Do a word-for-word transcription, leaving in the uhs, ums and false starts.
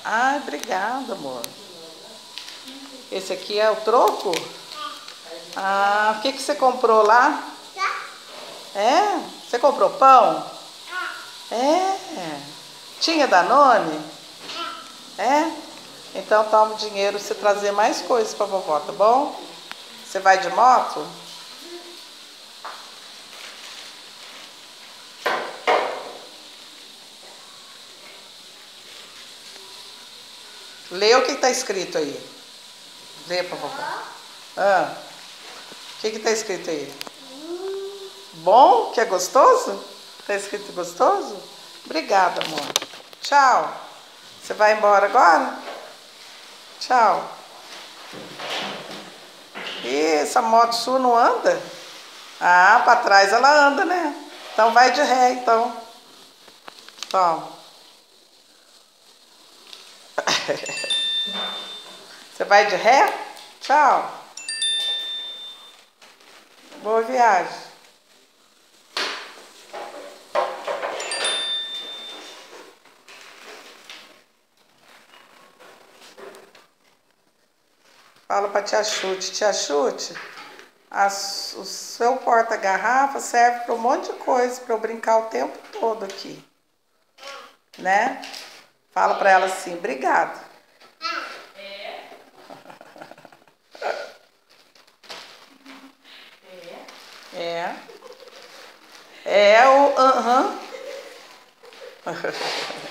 Ai, obrigada, amor. Esse aqui é o troco? Ah, o que, que você comprou lá? É? Você comprou pão? É. Tinha Danone? É? Então toma o dinheiro pra você trazer mais coisas pra vovó, tá bom? Você vai de moto? Lê o que tá escrito aí. Lê pra vovó. Ah, o que que tá escrito aí? Bom? Que é gostoso? Tá escrito gostoso? Obrigada, amor. Tchau. Você vai embora agora? Tchau. E essa moto sua não anda? Ah, pra trás ela anda, né? Então vai de ré, então. Toma. Você vai de ré? Tchau. Boa viagem. Fala pra tia Chute. Tia Chute, as, o seu porta-garrafa serve para um monte de coisa, para eu brincar o tempo todo aqui. Né? Fala pra ela assim, obrigado. É. É o aham. Uh-huh.